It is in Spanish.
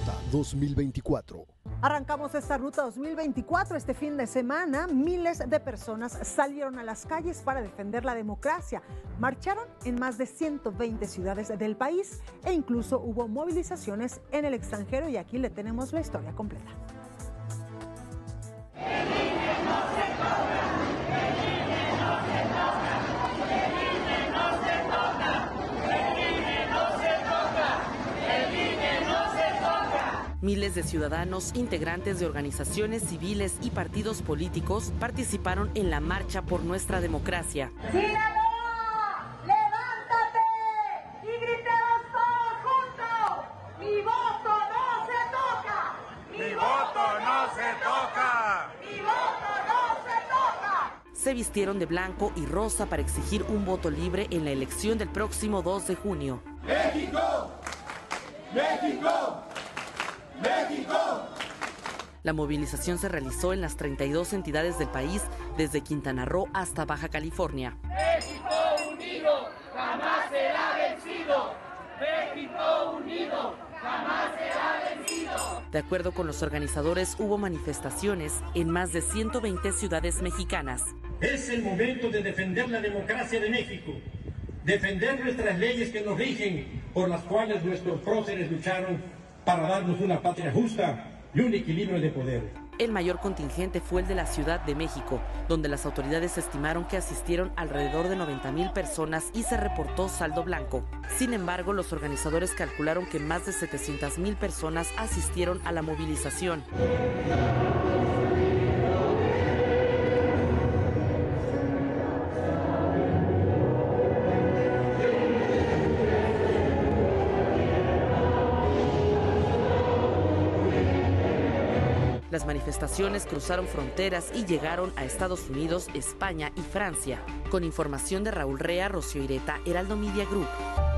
Ruta 2024. Arrancamos esta Ruta 2024 este fin de semana. Miles de personas salieron a las calles para defender la democracia. Marcharon en más de 120 ciudades del país e incluso hubo movilizaciones en el extranjero, y aquí le tenemos la historia completa. Miles de ciudadanos, integrantes de organizaciones civiles y partidos políticos participaron en la marcha por nuestra democracia. ¡Sinaloa! ¡Levántate! Y gritemos todos juntos: ¡mi voto no se toca! ¡Mi voto no se toca! ¡Mi voto no se toca! Se vistieron de blanco y rosa para exigir un voto libre en la elección del próximo 2 de junio. ¡México! ¡México! ¡México! La movilización se realizó en las 32 entidades del país, desde Quintana Roo hasta Baja California. México unido jamás será vencido. México unido jamás será vencido. De acuerdo con los organizadores, hubo manifestaciones en más de 120 ciudades mexicanas. Es el momento de defender la democracia de México, defender nuestras leyes que nos rigen, por las cuales nuestros próceres lucharon para darnos una patria justa y un equilibrio de poder. El mayor contingente fue el de la Ciudad de México, donde las autoridades estimaron que asistieron alrededor de 90,000 personas y se reportó saldo blanco. Sin embargo, los organizadores calcularon que más de 700,000 personas asistieron a la movilización. Las manifestaciones cruzaron fronteras y llegaron a Estados Unidos, España y Francia. Con información de Raúl Rea, Rocío Ireta, Heraldo Media Group.